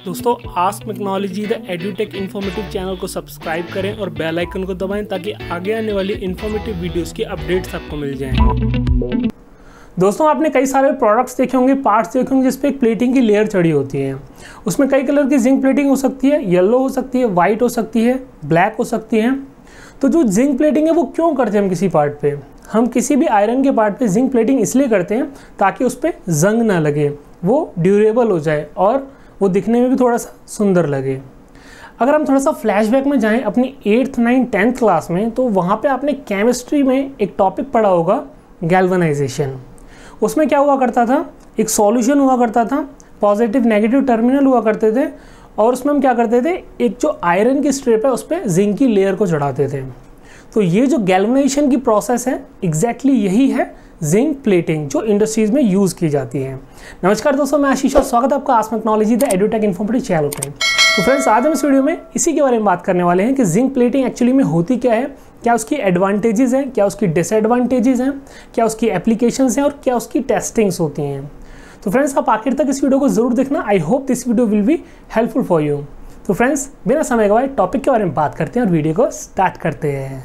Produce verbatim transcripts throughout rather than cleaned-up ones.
दोस्तों ask technology the edutech informative channel को subscribe करें और बेल आइकन को दबाएं ताकि आगे आने वाली इन्फॉर्मेटिव वीडियोस की अपडेट्स आपको मिल जाएं। दोस्तों आपने कई सारे प्रोडक्ट्स देखे होंगे, पार्ट्स देखे होंगे जिसपे एक प्लेटिंग की लेयर चढ़ी होती है। उसमें कई कलर की जिंक प्लेटिंग हो सकती है, येलो हो सकती है, वाइट हो सकती है, ब्लैक हो सकती है। तो जो जिंक प्लेटिंग है वो क्यों करते हैं हम किसी पार्ट पे? हम किसी भी आयरन के पार्ट पे जिंक प्लेटिंग इसलिए करते हैं ताकि उस पर जंग ना लगे, वो ड्यूरेबल हो जाए और वो दिखने में भी थोड़ा सा सुंदर लगे। अगर हम थोड़ा सा फ्लैशबैक में जाएं अपनी एट्थ नाइन्थ टेंथ क्लास में, तो वहाँ पे आपने केमिस्ट्री में एक टॉपिक पढ़ा होगा गैल्वेनाइजेशन। उसमें क्या हुआ करता था, एक सॉल्यूशन हुआ करता था, पॉजिटिव नेगेटिव टर्मिनल हुआ करते थे और उसमें हम क्या करते थे, एक जो आयरन की स्ट्रिप है उस पर जिंक की लेयर को चढ़ाते थे। तो ये जो गैल्वेनाइजेशन की प्रोसेस है एग्जैक्टली यही है जिंक प्लेटिंग जो इंडस्ट्रीज में यूज़ की जाती है। नमस्कार दोस्तों, मैं आशीष और स्वागत है आपका ask technology the edutech informative channel पे। तो फ्रेंड्स आज हम इस वीडियो में इसी के बारे में बात करने वाले हैं कि जिंक प्लेटिंग एक्चुअली में होती क्या है, क्या उसकी एडवांटेजेस हैं, क्या उसकी डिसएडवांटेजेस हैं, क्या उसकी एप्लीकेशंस हैं और क्या उसकी टेस्टिंग्स होती हैं। तो फ्रेंड्स आप आखिर तक इस वीडियो को जरूर देखना। I hope this video will be helpful for you. तो फ्रेंड्स बिना समय गवाए टॉपिक के बारे में बात करते हैं और वीडियो को स्टार्ट करते हैं।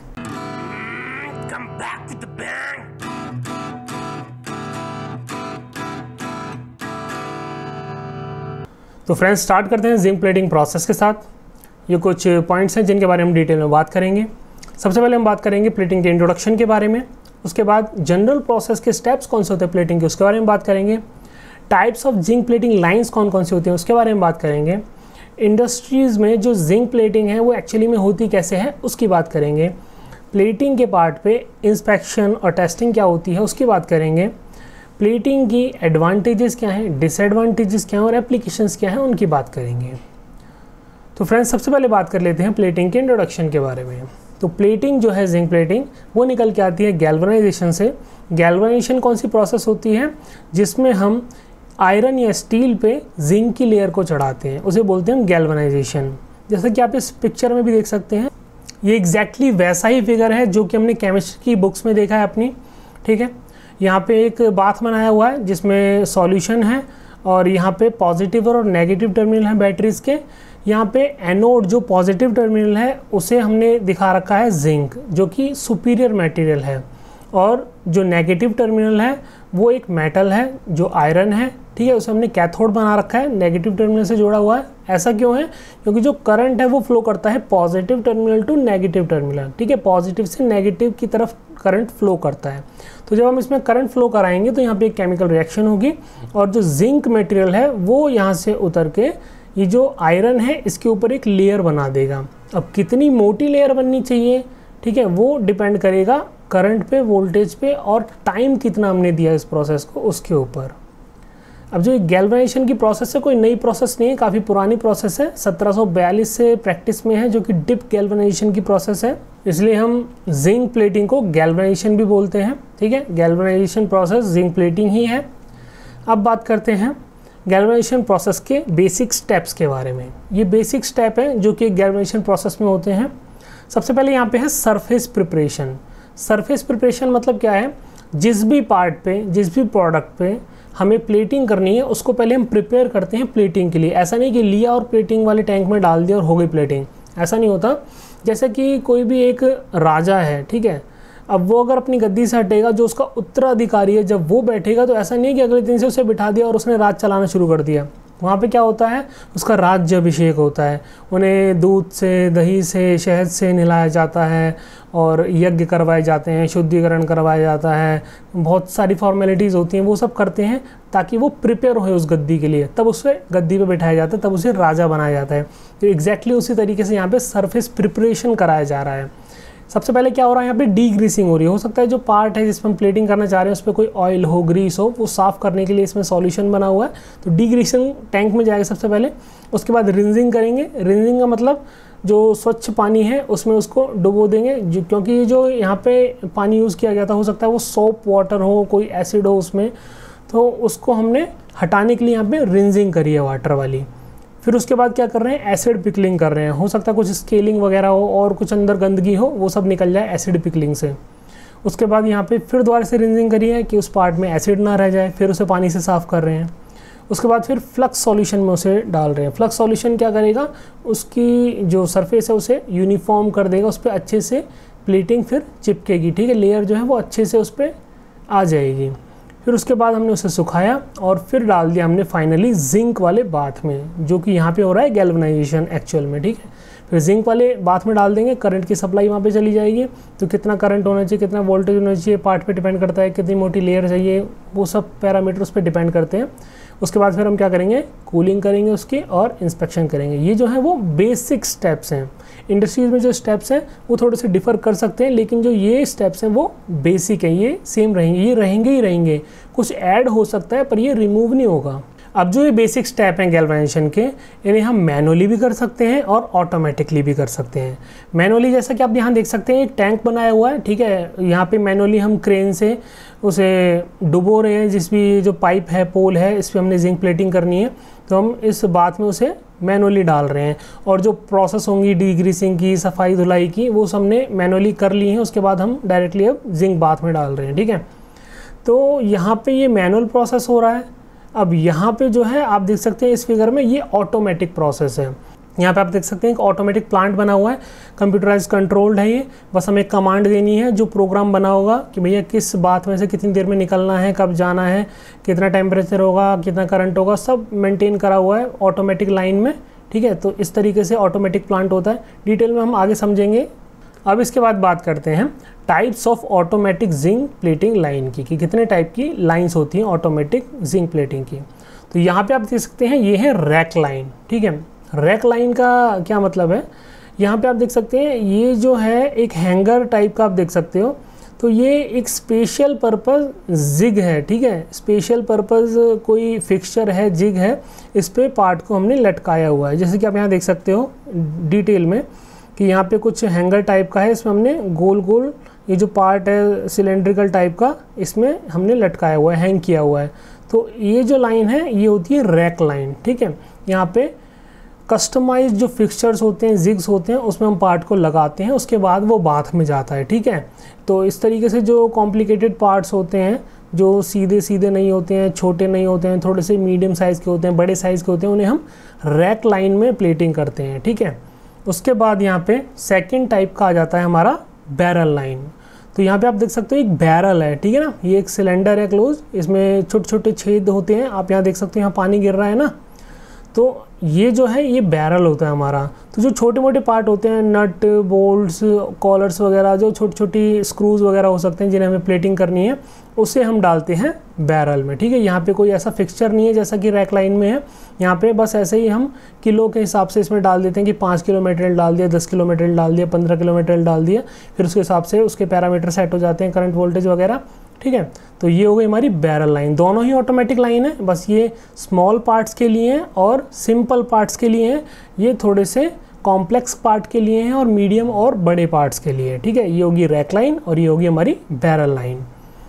तो फ्रेंड्स स्टार्ट करते हैं जिंक प्लेटिंग प्रोसेस के साथ। ये कुछ पॉइंट्स हैं जिनके बारे में हम डिटेल में बात करेंगे। सबसे पहले हम बात करेंगे प्लेटिंग के इंट्रोडक्शन के बारे में। उसके बाद जनरल प्रोसेस के स्टेप्स कौन से होते हैं प्लेटिंग के, उसके बारे में बात करेंगे। Types of zinc plating lines कौन कौन सी होती हैं उसके बारे में बात करेंगे। इंडस्ट्रीज़ में जो जिंक प्लेटिंग है वो एक्चुअली में होती कैसे है उसकी बात करेंगे। प्लेटिंग के पार्ट पे इंस्पेक्शन और टेस्टिंग क्या होती है उसकी बात करेंगे। प्लेटिंग की एडवांटेजेस क्या हैं, डिसएडवांटेजेस क्या हैं और एप्लीकेशंस क्या हैं उनकी बात करेंगे। तो फ्रेंड्स सबसे पहले बात कर लेते हैं प्लेटिंग के इंट्रोडक्शन के बारे में। तो प्लेटिंग जो है जिंक प्लेटिंग वो निकल के आती है गैल्वेनाइजेशन से। गैल्वेनाइजेशन कौन सी प्रोसेस होती है जिसमें हम आयरन या स्टील पे जिंक की लेयर को चढ़ाते हैं, उसे बोलते हैं गैल्वेनाइजेशन। जैसे कि आप इस पिक्चर में भी देख सकते हैं, ये एग्जैक्टली वैसा ही फिगर है जो कि हमने केमिस्ट्री की बुक्स में देखा है अपनी। ठीक है, यहाँ पे एक बाथ बनाया हुआ है जिसमें सॉल्यूशन है और यहाँ पे पॉजिटिव और नेगेटिव टर्मिनल है बैटरीज के। यहाँ पे एनोड जो पॉजिटिव टर्मिनल है उसे हमने दिखा रखा है जिंक जो कि सुपीरियर मटेरियल है, और जो नेगेटिव टर्मिनल है वो एक मेटल है जो आयरन है। ठीक है, उसे हमने कैथोड बना रखा है, नेगेटिव टर्मिनल से जुड़ा हुआ है। ऐसा क्यों है? क्योंकि जो करंट है वो फ्लो करता है positive terminal to negative terminal. ठीक है, पॉजिटिव से नेगेटिव की तरफ करंट फ्लो करता है। तो जब हम इसमें करंट फ्लो कराएंगे तो यहाँ पे एक केमिकल रिएक्शन होगी और जो जिंक मटेरियल है वो यहाँ से उतर के ये जो आयरन है इसके ऊपर एक लेयर बना देगा। अब कितनी मोटी लेयर बननी चाहिए, ठीक है, वो डिपेंड करेगा करंट पे, वोल्टेज पे और टाइम कितना हमने दिया इस प्रोसेस को उसके ऊपर। अब जो गैल्वेनाइजेशन की प्रोसेस है कोई नई प्रोसेस नहीं है, काफ़ी पुरानी प्रोसेस है, सत्रह सौ बयालीस से प्रैक्टिस में है, जो कि डिप गैल्वेनाइजेशन की प्रोसेस है। इसलिए हम जिंक प्लेटिंग को गैल्वेनाइजेशन भी बोलते हैं। ठीक है, गैल्वेनाइजेशन प्रोसेस जिंक प्लेटिंग ही है। अब बात करते हैं गैल्वेनाइजेशन प्रोसेस के बेसिक स्टेप्स के बारे में। ये बेसिक स्टेप है जो कि गैल्वेनाइजेशन प्रोसेस में होते हैं। सबसे पहले यहाँ पे है सरफेस प्रिपरेशन। सरफेस प्रिपरेशन मतलब क्या है, जिस भी पार्ट पे, जिस भी प्रोडक्ट पे हमें प्लेटिंग करनी है उसको पहले हम प्रिपेयर करते हैं प्लेटिंग के लिए। ऐसा नहीं कि लिया और प्लेटिंग वाले टैंक में डाल दिया और हो गई प्लेटिंग, ऐसा नहीं होता। जैसे कि कोई भी एक राजा है, ठीक है, अब वो अगर अपनी गद्दी से हटेगा, जो उसका उत्तराधिकारी है जब वो बैठेगा तो ऐसा नहीं है कि अगले दिन से उसे बिठा दिया और उसने राज चलाना शुरू कर दिया। वहाँ पे क्या होता है, उसका राज्याभिषेक होता है। उन्हें दूध से, दही से, शहद से नहलाया जाता है और यज्ञ करवाए जाते हैं, शुद्धिकरण करवाया जाता है, बहुत सारी फॉर्मेलिटीज़ होती हैं, वो सब करते हैं ताकि वो प्रिपेयर हो उस गद्दी के लिए। तब उसे गद्दी पे बिठाया जाता है, तब उसे राजा बनाया जाता है। तो एग्जैक्टली उसी तरीके से यहाँ पे सरफेस प्रिपरेशन कराया जा रहा है। सबसे पहले क्या हो रहा है, यहाँ पे डी ग्रीसिंग हो रही है। हो सकता है जो पार्ट है जिसमें हम प्लेटिंग करना चाह रहे हैं उस पर कोई ऑयल हो, ग्रीस हो, वो साफ़ करने के लिए इसमें सॉल्यूशन बना हुआ है। तो डी ग्रीसिंग टैंक में जाएगा सबसे पहले। उसके बाद रिंजिंग करेंगे। रिंजिंग का मतलब जो स्वच्छ पानी है उसमें उसको डुबो देंगे, जो क्योंकि जो यहाँ पे पानी यूज़ किया गया था हो सकता है वो सोप वाटर हो, कोई एसिड हो उसमें, तो उसको हमने हटाने के लिए यहाँ पे रिंजिंग करी है वाटर वाली। फिर उसके बाद क्या कर रहे हैं, एसिड पिकलिंग कर रहे हैं। हो सकता है कुछ स्केलिंग वगैरह हो और कुछ अंदर गंदगी हो, वो सब निकल जाए एसिड पिकलिंग से। उसके बाद यहाँ पे फिर दोबारा से रिंजिंग करी है कि उस पार्ट में एसिड ना रह जाए, फिर उसे पानी से साफ़ कर रहे हैं। उसके बाद फिर फ्लक्स सॉल्यूशन में उसे डाल रहे हैं। फ्लक्स सॉल्यूशन क्या करेगा, उसकी जो सरफेस है उसे यूनिफॉर्म कर देगा, उस पर अच्छे से प्लेटिंग फिर चिपकेगी, ठीक है, लेयर जो है वो अच्छे से उस पर आ जाएगी। फिर उसके बाद हमने उसे सुखाया और फिर डाल दिया हमने फाइनली जिंक वाले बाथ में, जो कि यहाँ पे हो रहा है गैल्वेनाइजेशन एक्चुअल में, ठीक है। फिर जिंक वाले बाथ में डाल देंगे, करंट की सप्लाई वहाँ पे चली जाएगी। तो कितना करंट होना चाहिए, कितना वोल्टेज होना चाहिए, पार्ट पे डिपेंड करता है, कितनी मोटी लेयर चाहिए, वो सब पैरामीटर उस पर डिपेंड करते हैं। उसके बाद फिर हम क्या करेंगे, कूलिंग करेंगे उसकी और इंस्पेक्शन करेंगे। ये जो है वो बेसिक स्टेप्स हैं। इंडस्ट्रीज़ में जो स्टेप्स हैं वो थोड़े से डिफ़र कर सकते हैं, लेकिन जो ये स्टेप्स हैं वो बेसिक हैं, ये सेम रहेंगे, ये रहेंगे ही रहेंगे। कुछ ऐड हो सकता है पर ये रिमूव नहीं होगा। अब जो ये बेसिक स्टेप हैं गैल्वेनाइजेशन के, इन्हें हम मैनुअली भी कर सकते हैं और ऑटोमेटिकली भी कर सकते हैं। मैनुअली जैसा कि आप यहाँ देख सकते हैं एक टैंक बनाया हुआ है, ठीक है। यहाँ पे मैनुअली हम क्रेन से उसे डुबो रहे हैं, जिस भी जो पाइप है, पोल है, इस पर हमने जिंक प्लेटिंग करनी है, तो हम इस बात में उसे मैनुअली डाल रहे हैं। और जो प्रोसेस होंगी डीग्रीसिंग की, सफाई धुलाई की, वो सबने मैनुअली कर ली हैं। उसके बाद हम डायरेक्टली अब जिंक बाथ में डाल रहे हैं, ठीक है। तो यहाँ पे ये मैनुअल प्रोसेस हो रहा है। अब यहाँ पे जो है आप देख सकते हैं इस फिगर में ये ऑटोमेटिक प्रोसेस है। यहाँ पे आप देख सकते हैं एक ऑटोमेटिक प्लांट बना हुआ है, कंप्यूटराइज कंट्रोल्ड है ये। बस हमें कमांड देनी है, जो प्रोग्राम बना होगा कि भैया किस बात में से कितनी देर में निकलना है, कब जाना है, कितना टेम्परेचर होगा, कितना करंट होगा, सब मेंटेन करा हुआ है ऑटोमेटिक लाइन में, ठीक है। तो इस तरीके से ऑटोमेटिक प्लांट होता है। डिटेल में हम आगे समझेंगे। अब इसके बाद बात करते हैं types of automatic zinc plating line की, कि कितने टाइप की लाइंस होती हैं ऑटोमेटिक जिंक प्लेटिंग की। तो यहाँ पे आप देख सकते हैं ये है रैक लाइन, ठीक है। रैक लाइन का क्या मतलब है, यहाँ पे आप देख सकते हैं ये जो है एक हैंगर टाइप का आप देख सकते हो। तो ये एक स्पेशल पर्पज़ जिग है, ठीक है। स्पेशल पर्पज़ कोई फिक्सचर है, जिग है, इस पे पार्ट को हमने लटकाया हुआ है। जैसे कि आप यहाँ देख सकते हो डिटेल में कि यहाँ पे कुछ हैंगर टाइप का है, इसमें हमने गोल गोल ये जो पार्ट है सिलेंड्रिकल टाइप का, इसमें हमने लटकाया हुआ है, हैंग किया हुआ है। तो ये जो लाइन है ये होती है रैक लाइन, ठीक है। यहाँ पे कस्टमाइज जो फिक्सचर्स होते हैं, जिग्स होते हैं, उसमें हम पार्ट को लगाते हैं, उसके बाद वो बाथ में जाता है, ठीक है। तो इस तरीके से जो कॉम्प्लिकेटेड पार्ट्स होते हैं, जो सीधे सीधे नहीं होते हैं, छोटे नहीं होते हैं, थोड़े से मीडियम साइज़ के होते हैं, बड़े साइज़ के होते हैं, उन्हें हम रैक लाइन में प्लेटिंग करते हैं, ठीक है। उसके बाद यहाँ पे सेकंड टाइप का आ जाता है हमारा बैरल लाइन। तो यहाँ पे आप देख सकते हो एक बैरल है, ठीक है ना। ये एक सिलेंडर है क्लोज, इसमें छोटे छोटे छेद होते हैं। आप यहाँ देख सकते हो यहाँ पानी गिर रहा है ना, तो ये जो है ये बैरल होता है हमारा। तो जो छोटे मोटे पार्ट होते हैं, नट बोल्ट्स कॉलर्स वगैरह, जो छोटी छोटी स्क्रूज वगैरह हो सकते हैं जिन्हें हमें प्लेटिंग करनी है, उसे हम डालते हैं बैरल में, ठीक है। यहाँ पे कोई ऐसा फिक्सचर नहीं है जैसा कि रैक लाइन में है। यहाँ पे बस ऐसे ही हम किलो के हिसाब से इसमें डाल देते हैं कि पाँच किलो मटेरियल डाल दिया, दस किलो मटेरियल डाल दिया, पंद्रह किलो मटेरियल डाल दिया, फिर उसके हिसाब से उसके पैरामीटर सेट हो जाते हैं, करंट वोल्टेज वगैरह, ठीक है। तो ये हो गई हमारी बैरल लाइन। दोनों ही ऑटोमेटिक लाइन है, बस ये स्मॉल पार्ट्स के लिए हैं और सिंपल पार्ट्स के लिए हैं। ये थोड़े से कॉम्प्लेक्स पार्ट के लिए हैं और मीडियम और बड़े पार्ट्स के लिए, ठीक है। ये होगी रैक लाइन और ये होगी हमारी बैरल लाइन।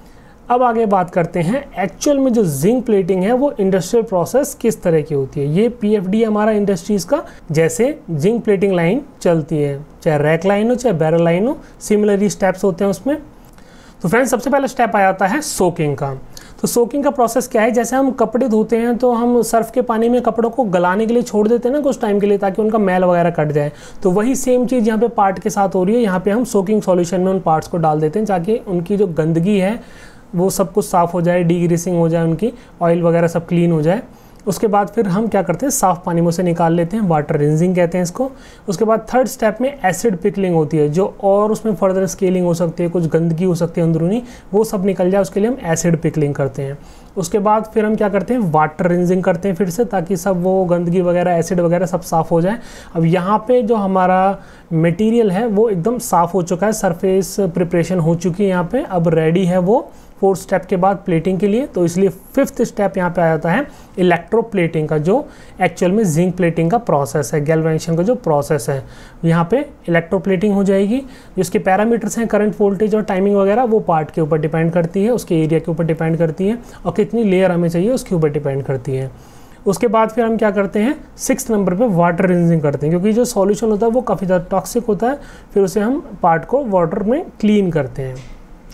अब आगे बात करते हैं एक्चुअल में जो जिंक प्लेटिंग है वो इंडस्ट्रियल प्रोसेस किस तरह की होती है। ये पीएफडी हमारा इंडस्ट्रीज का जैसे जिंक प्लेटिंग लाइन चलती है, चाहे रैक लाइन हो चाहे बैरल लाइन हो, सिमिलरली स्टेप्स होते हैं उसमें। तो फ्रेंड्स सबसे पहला स्टेप आ जाता है सोकिंग का। तो सोकिंग का प्रोसेस क्या है, जैसे हम कपड़े धोते हैं तो हम सर्फ के पानी में कपड़ों को गलाने के लिए छोड़ देते हैं ना कुछ टाइम के लिए, ताकि उनका मैल वगैरह कट जाए। तो वही सेम चीज़ यहाँ पे पार्ट के साथ हो रही है। यहाँ पे हम सोकिंग सॉल्यूशन में उन पार्ट्स को डाल देते हैं ताकि उनकी जो गंदगी है वो सब कुछ साफ़ हो जाए, डीग्रीसिंग हो जाए, उनकी ऑयल वगैरह सब क्लीन हो जाए। उसके बाद फिर हम क्या करते हैं, साफ़ पानी में उसे निकाल लेते हैं, वाटर रिंजिंग कहते हैं इसको। उसके बाद थर्ड स्टेप में एसिड पिकलिंग होती है, जो और उसमें फर्दर स्केलिंग हो सकती है, कुछ गंदगी हो सकती है अंदरूनी, वो सब निकल जाए, उसके लिए हम एसिड पिकलिंग करते हैं। उसके बाद फिर हम क्या करते हैं, वाटर रिंजिंग करते हैं फिर से, ताकि सब वो गंदगी वगैरह, एसिड वगैरह सब साफ़ हो जाए। अब यहाँ पे जो हमारा मटेरियल है वो एकदम साफ़ हो चुका है, सरफेस प्रिपरेशन हो चुकी है यहाँ पे, अब रेडी है वो फोर्थ स्टेप के बाद प्लेटिंग के लिए। तो इसलिए फिफ्थ स्टेप यहाँ पे आ जाता है इलेक्ट्रोप्लेटिंग का, जो एक्चुअल में जिंक प्लेटिंग का प्रोसेस है, गैल्वेनाइजेशन का जो प्रोसेस है। यहाँ पे इलेक्ट्रोप्लेटिंग हो जाएगी। जिसके पैरामीटर्स हैं करंट वोल्टेज और टाइमिंग वगैरह, वो पार्ट के ऊपर डिपेंड करती है, उसके एरिया के ऊपर डिपेंड करती है, और कितनी लेयर हमें चाहिए उसके ऊपर डिपेंड करती है। उसके बाद फिर हम क्या करते हैं, सिक्स नंबर पे वाटर रिंजिंग करते हैं, क्योंकि जो सॉल्यूशन होता है वो काफ़ी ज़्यादा टॉक्सिक होता है। फिर उसे हम पार्ट को वाटर में क्लीन करते हैं।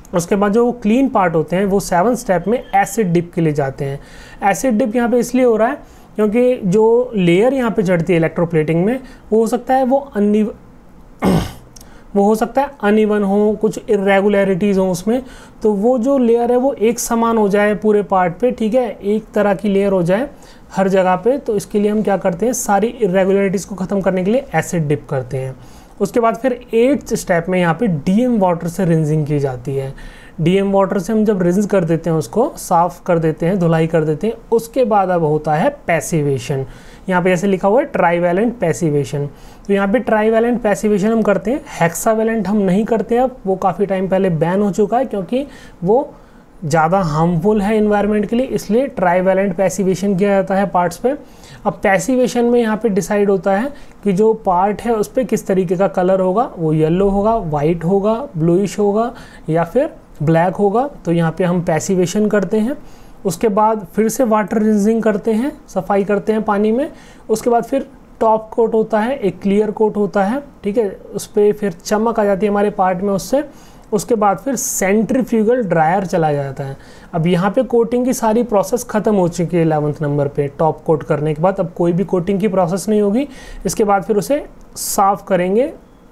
उसके बाद जो क्लीन पार्ट होते हैं वो सेवन स्टेप में एसिड डिप के लिए जाते हैं। एसिड डिप यहाँ पे इसलिए हो रहा है क्योंकि जो लेयर यहाँ पे चढ़ती है इलेक्ट्रोप्लेटिंग में वो हो सकता है वो अनिव वो हो सकता है अनइवन हो, कुछ इरेगुलरिटीज़ हो उसमें, तो वो जो लेयर है वो एक समान हो जाए पूरे पार्ट पे, ठीक है, एक तरह की लेयर हो जाए हर जगह पे। तो इसके लिए हम क्या करते हैं, सारी इरेगुलरिटीज़ को ख़त्म करने के लिए एसिड डिप करते हैं। उसके बाद फिर एट्थ स्टेप में यहाँ पे डीएम वाटर से रिंजिंग की जाती है। डीएम वाटर से हम जब रिंज कर देते हैं, उसको साफ़ कर देते हैं, धुलाई कर देते हैं, उसके बाद अब होता है पैसिवेशन। यहाँ पे जैसे लिखा हुआ है ट्राईवैलेंट पैसिवेशन, तो यहाँ पे ट्राईवैलेंट पैसिवेशन हम करते हैं, हेक्सावैलेंट हम नहीं करते अब, वो काफ़ी टाइम पहले बैन हो चुका है क्योंकि वो ज़्यादा हार्मफुल है इन्वायरमेंट के लिए, इसलिए ट्राईवैलेंट पैसिवेशन किया जाता है पार्ट्स पे। अब पैसिवेशन में यहाँ पे डिसाइड होता है कि जो पार्ट है उस पर किस तरीके का कलर होगा, वो येलो होगा, वाइट होगा, ब्लूइश होगा या फिर ब्लैक होगा। तो यहाँ पे हम पैसिवेशन करते हैं। उसके बाद फिर से वाटर रिंजिंग करते हैं, सफाई करते हैं पानी में। उसके बाद फिर टॉप कोट होता है, एक क्लियर कोट होता है, ठीक है, उस पर फिर चमक आ जाती है हमारे पार्ट में उससे। उसके बाद फिर सेंट्रीफ्यूगल ड्रायर चला जाता है। अब यहाँ पे कोटिंग की सारी प्रोसेस ख़त्म हो चुकी है इलेवंथ नंबर पे, टॉप कोट करने के बाद अब कोई भी कोटिंग की प्रोसेस नहीं होगी। इसके बाद फिर उसे साफ़ करेंगे।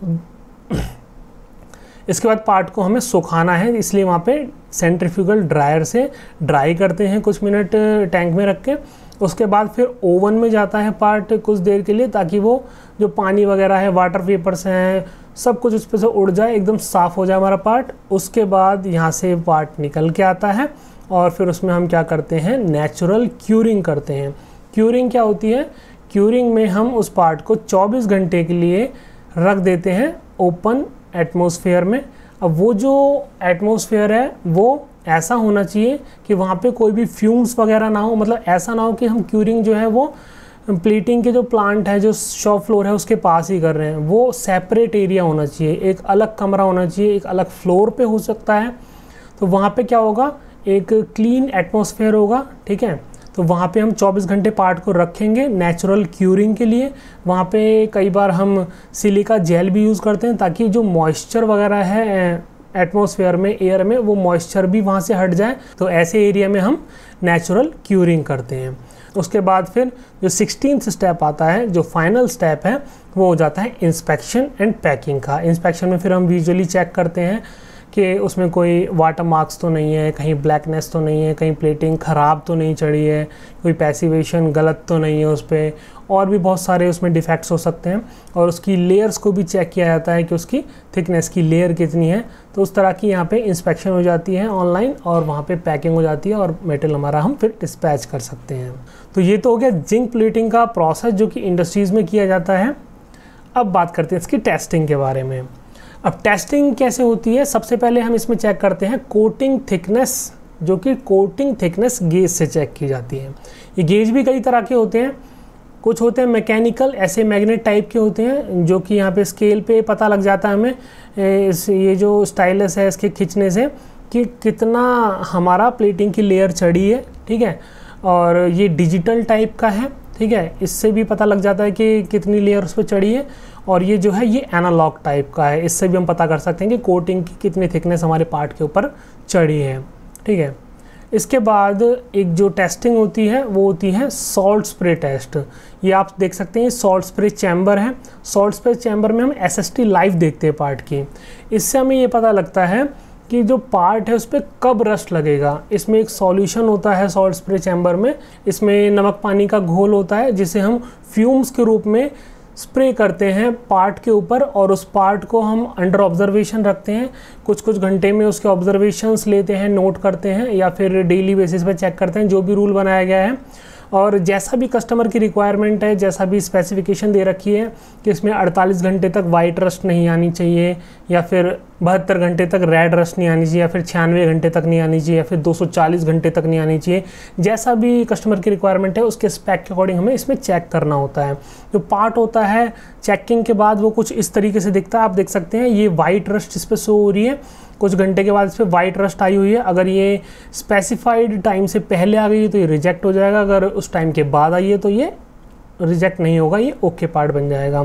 इसके बाद पार्ट को हमें सुखाना है, इसलिए वहाँ पे सेंट्रीफ्यूगल ड्रायर से ड्राई करते हैं कुछ मिनट टैंक में रख के। उसके बाद फिर ओवन में जाता है पार्ट कुछ देर के लिए, ताकि वो जो पानी वगैरह है, वाटर वेपर्स हैं, सब कुछ उस पर से उड़ जाए, एकदम साफ़ हो जाए हमारा पार्ट। उसके बाद यहाँ से पार्ट निकल के आता है और फिर उसमें हम क्या करते हैं, नेचुरल क्यूरिंग करते हैं। क्यूरिंग क्या होती है, क्यूरिंग में हम उस पार्ट को चौबीस घंटे के लिए रख देते हैं ओपन एटमॉस्फेयर में। अब वो जो एटमॉस्फेयर है वो ऐसा होना चाहिए कि वहाँ पे कोई भी फ्यूम्स वगैरह ना हो, मतलब ऐसा ना हो कि हम क्यूरिंग जो है वो प्लेटिंग के जो प्लांट है, जो शॉप फ्लोर है उसके पास ही कर रहे हैं। वो सेपरेट एरिया होना चाहिए, एक अलग कमरा होना चाहिए, एक अलग फ्लोर पे हो सकता है। तो वहाँ पे क्या होगा, एक क्लीन एटमॉस्फेयर होगा, ठीक है। तो वहाँ पे हम चौबीस घंटे पार्ट को रखेंगे नेचुरल क्यूरिंग के लिए। वहाँ पे कई बार हम सिलिका जेल भी यूज़ करते हैं ताकि जो मॉइस्चर वगैरह है एटमॉस्फेयर में, एयर में, वो मॉइस्चर भी वहाँ से हट जाए। तो ऐसे एरिया में हम नेचुरल क्यूरिंग करते हैं। उसके बाद फिर जो सिक्सटीन्थ स्टेप आता है, जो फाइनल स्टेप है, वो हो जाता है इंस्पेक्शन एंड पैकिंग का। इंस्पेक्शन में फिर हम विजुअली चेक करते हैं कि उसमें कोई वाटर मार्क्स तो नहीं है, कहीं ब्लैकनेस तो नहीं है, कहीं प्लेटिंग ख़राब तो नहीं चढ़ी है, कोई पैसिवेशन गलत तो नहीं है उस पर, और भी बहुत सारे उसमें डिफेक्ट्स हो सकते हैं। और उसकी लेयर्स को भी चेक किया जाता है कि उसकी थिकनेस की लेयर कितनी है। तो उस तरह की यहाँ पे इंस्पेक्शन हो जाती है ऑनलाइन, और वहाँ पे पैकिंग हो जाती है और मेटल हमारा हम फिर डिस्पैच कर सकते हैं। तो ये तो हो गया जिंक प्लेटिंग का प्रोसेस जो कि इंडस्ट्रीज़ में किया जाता है। अब बात करते हैं इसकी टेस्टिंग के बारे में। अब टेस्टिंग कैसे होती है, सबसे पहले हम इसमें चेक करते हैं कोटिंग थिकनेस, जो कि कोटिंग थिकनेस गेज से चेक की जाती है। ये गेज भी कई तरह के होते हैं, कुछ होते हैं मैकेनिकल, ऐसे मैग्नेट टाइप के होते हैं, जो कि यहाँ पे स्केल पे पता लग जाता है हमें, इस ये जो स्टाइलस है इसके खींचने से, कि कितना हमारा प्लेटिंग की लेयर चढ़ी है, ठीक है। और ये डिजिटल टाइप का है, ठीक है, इससे भी पता लग जाता है कि कितनी लेयर उस पर चढ़ी है। और ये जो है ये एनालॉग टाइप का है, इससे भी हम पता कर सकते हैं कि कोटिंग की कितनी थिकनेस हमारे पार्ट के ऊपर चढ़ी है, ठीक है। इसके बाद एक जो टेस्टिंग होती है वो होती है सॉल्ट स्प्रे टेस्ट। ये आप देख सकते हैं सॉल्ट स्प्रे चैम्बर है। सॉल्ट स्प्रे चैम्बर में हम एस एस टी लाइव देखते हैं पार्ट की। इससे हमें ये पता लगता है कि जो पार्ट है उस पर कब रस्ट लगेगा। इसमें एक सॉल्यूशन होता है सॉल्ट स्प्रे चैम्बर में, इसमें नमक पानी का घोल होता है, जिसे हम फ्यूम्स के रूप में स्प्रे करते हैं पार्ट के ऊपर, और उस पार्ट को हम अंडर ऑब्जर्वेशन रखते हैं। कुछ कुछ घंटे में उसके ऑब्जर्वेशंस लेते हैं, नोट करते हैं, या फिर डेली बेसिस पे चेक करते हैं, जो भी रूल बनाया गया है। और जैसा भी कस्टमर की रिक्वायरमेंट है, जैसा भी स्पेसिफिकेशन दे रखी है कि इसमें अड़तालीस घंटे तक वाइट रस्ट नहीं आनी चाहिए, या फिर बहत्तर घंटे तक रेड रस्ट नहीं आनी चाहिए, या फिर छियानवे घंटे तक नहीं आनी चाहिए, या फिर दो सौ चालीस घंटे तक नहीं आनी चाहिए, जैसा भी कस्टमर की रिक्वायरमेंट है उसके स्पेक के अकॉर्डिंग हमें इसमें चेक करना होता है। जो पार्ट होता है चेकिंग के बाद वो कुछ इस तरीके से दिखता है, आप देख सकते हैं ये वाइट रस्ट इस पर शो हो रही है, कुछ घंटे के बाद इस पर वाइट रस्ट आई हुई है। अगर ये स्पेसिफाइड टाइम से पहले आ गई है तो ये रिजेक्ट हो जाएगा, अगर उस टाइम के बाद आई है तो ये रिजेक्ट नहीं होगा, ये ओके पार्ट बन जाएगा।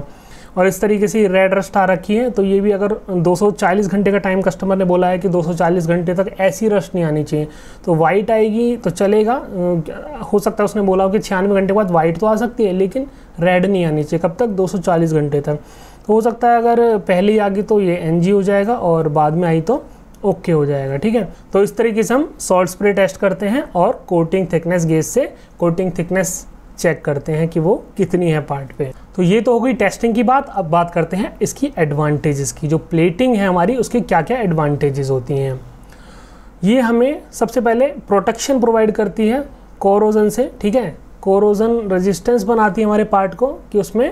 और इस तरीके से रेड रस्ट आ रखी है, तो ये भी अगर दो सौ चालीस घंटे का टाइम कस्टमर ने बोला है कि दो सौ चालीस घंटे तक ऐसी रस्ट नहीं आनी चाहिए, तो वाइट आएगी तो चलेगा। हो सकता है उसने बोला हो कि छियानवे घंटे बाद वाइट तो आ सकती है लेकिन रेड नहीं आनी चाहिए, कब तक, दो सौ चालीस घंटे तक। तो हो सकता है अगर पहले ही आ गई तो ये एन जी हो जाएगा और बाद में आई तो ओके हो जाएगा, ठीक है। तो इस तरीके से हम सॉल्ट स्प्रे टेस्ट करते हैं और कोटिंग थिकनेस गेज से कोटिंग थिकनेस चेक करते हैं कि वो कितनी है पार्ट पे। तो ये तो हो गई टेस्टिंग की बात। अब बात करते हैं इसकी एडवांटेजेस की। जो प्लेटिंग है हमारी उसके क्या क्या एडवांटेजेस होती हैं। ये हमें सबसे पहले प्रोटेक्शन प्रोवाइड करती है कोरोजन से, ठीक है। कोरोजन रेजिस्टेंस बनाती है हमारे पार्ट को कि उसमें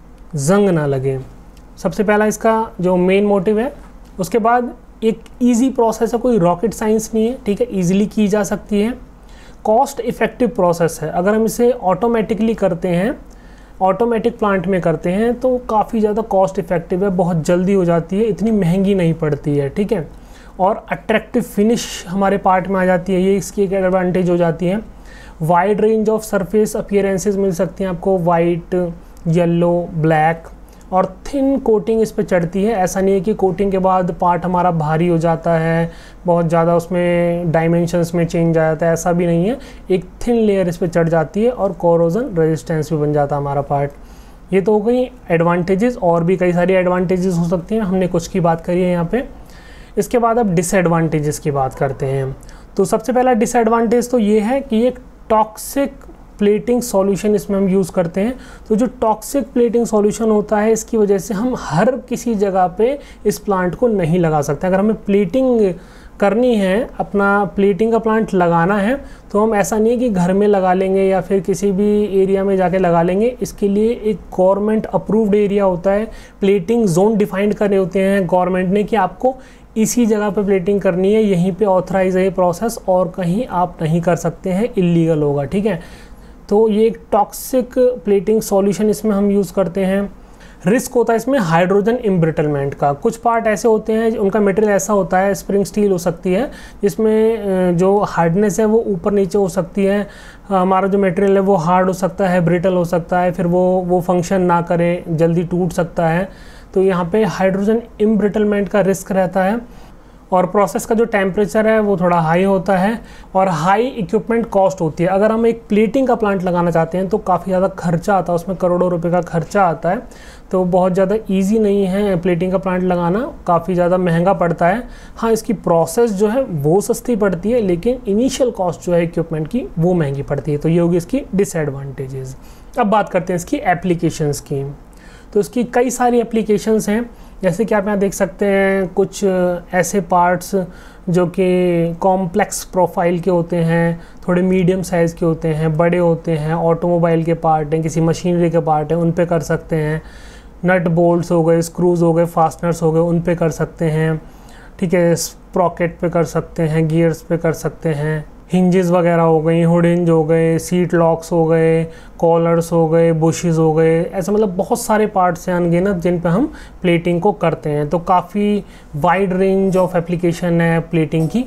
जंग ना लगे, सबसे पहला इसका जो मेन मोटिव है। उसके बाद एक ईजी प्रोसेस है, कोई रॉकेट साइंस नहीं है, ठीक है, ईजिली की जा सकती है। कॉस्ट इफ़ेक्टिव प्रोसेस है। अगर हम इसे ऑटोमेटिकली करते हैं, ऑटोमेटिक प्लांट में करते हैं तो काफ़ी ज़्यादा कॉस्ट इफ़ेक्टिव है, बहुत जल्दी हो जाती है, इतनी महंगी नहीं पड़ती है, ठीक है। और अट्रैक्टिव फिनिश हमारे पार्ट में आ जाती है, ये इसकी एक एडवांटेज हो जाती है। Wide range of surface appearances मिल सकती हैं आपको, वाइट, येलो, ब्लैक, और थिन कोटिंग इस पे चढ़ती है। ऐसा नहीं है कि कोटिंग के बाद पार्ट हमारा भारी हो जाता है, बहुत ज़्यादा उसमें डायमेंशंस में चेंज आ जाता है, ऐसा भी नहीं है। एक थिन लेयर इस पे चढ़ जाती है और कोरोजन रेजिस्टेंस भी बन जाता है हमारा पार्ट। ये तो हो गई एडवांटेजेस, और भी कई सारी एडवांटेजेस हो सकती हैं, हमने कुछ की बात करी है यहाँ पे। इसके बाद अब डिसएडवांटेजेस की बात करते हैं। तो सबसे पहला डिसएडवांटेज तो ये है कि एक टॉक्सिक प्लेटिंग सॉल्यूशन इसमें हम यूज़ करते हैं। तो जो टॉक्सिक प्लेटिंग सॉल्यूशन होता है इसकी वजह से हम हर किसी जगह पे इस प्लांट को नहीं लगा सकते। अगर हमें प्लेटिंग करनी है, अपना प्लेटिंग का प्लांट लगाना है, तो हम ऐसा नहीं है कि घर में लगा लेंगे या फिर किसी भी एरिया में जाके लगा लेंगे। इसके लिए एक गवर्नमेंट अप्रूव्ड एरिया होता है, प्लेटिंग जोन डिफाइंड करने होते हैं गवर्नमेंट ने कि आपको इसी जगह पे प्लेटिंग करनी है, यहीं पे ऑथराइज है ये प्रोसेस, और कहीं आप नहीं कर सकते हैं, इलीगल होगा, ठीक है। तो ये एक टॉक्सिक प्लेटिंग सॉल्यूशन इसमें हम यूज़ करते हैं। रिस्क होता है इसमें हाइड्रोजन इम्ब्रिटलमेंट का। कुछ पार्ट ऐसे होते हैं उनका मटेरियल ऐसा होता है, स्प्रिंग स्टील हो सकती है, जिसमें जो हार्डनेस है वो ऊपर नीचे हो सकती है। हमारा जो मटेरियल है वो हार्ड हो सकता है, ब्रिटल हो सकता है, फिर वो वो फंक्शन ना करे, जल्दी टूट सकता है। तो यहाँ पे हाइड्रोजन इम्ब्रिटलमेंट का रिस्क रहता है। और प्रोसेस का जो टेम्परेचर है वो थोड़ा हाई होता है, और हाई इक्विपमेंट कॉस्ट होती है। अगर हम एक प्लेटिंग का प्लांट लगाना चाहते हैं तो काफ़ी ज़्यादा खर्चा आता है, उसमें करोड़ों रुपए का खर्चा आता है। तो बहुत ज़्यादा इजी नहीं है प्लेटिंग का प्लांट लगाना, काफ़ी ज़्यादा महंगा पड़ता है। हाँ, इसकी प्रोसेस जो है वो सस्ती पड़ती है, लेकिन इनिशियल कॉस्ट जो है इक्विपमेंट की वो महंगी पड़ती है। तो ये होगी इसकी डिसएडवांटेजेस। अब बात करते हैं इसकी एप्लीकेशंस की। तो इसकी कई सारी एप्लीकेशंस हैं, जैसे कि आप यहाँ देख सकते हैं कुछ ऐसे पार्ट्स जो कि कॉम्प्लेक्स प्रोफाइल के होते हैं, थोड़े मीडियम साइज़ के होते हैं, बड़े होते हैं, ऑटोमोबाइल के पार्ट हैं, किसी मशीनरी के पार्ट हैं, उन पे कर सकते हैं। नट बोल्ट्स हो गए, स्क्रूज़ हो गए, फास्टनर्स हो गए, उन पे कर सकते हैं, ठीक है। स्प्रॉकेट पे कर सकते हैं, गियर्स पे कर सकते हैं, हिंजेस वगैरह हो गई, हुड हिंज हो गए, सीट लॉक्स हो गए, कॉलर्स हो गए, बुशेस हो गए, ऐसा मतलब बहुत सारे पार्ट्स हैं अनगिनत जिन पे हम प्लेटिंग को करते हैं। तो काफ़ी वाइड रेंज ऑफ एप्लीकेशन है प्लेटिंग की।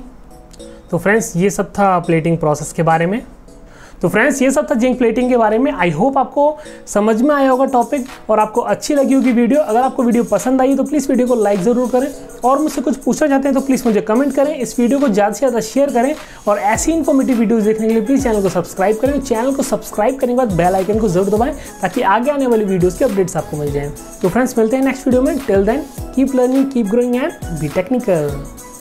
तो फ्रेंड्स ये सब था प्लेटिंग प्रोसेस के बारे में। तो फ्रेंड्स ये सब था जिंक प्लेटिंग के बारे में। आई होप आपको समझ में आया होगा टॉपिक और आपको अच्छी लगी होगी वीडियो। अगर आपको वीडियो पसंद आई तो प्लीज़ वीडियो को लाइक ज़रूर करें, और मुझसे कुछ पूछना चाहते हैं तो प्लीज़ मुझे कमेंट करें। इस वीडियो को ज़्यादा से ज़्यादा शेयर करें, और ऐसी इन्फॉर्मेटिव वीडियोज़ देखने के लिए प्लीज़ चैनल को सब्सक्राइब करें। चैनल को सब्सक्राइब करने के बाद बेल आइकन को जरूर दबाएं ताकि आगे आने वाली वीडियोज़ के अपडेट्स आपको मिल जाएँ। तो फ्रेंड्स मिलते हैं नेक्स्ट वीडियो में। Till then keep learning, keep growing and be technical.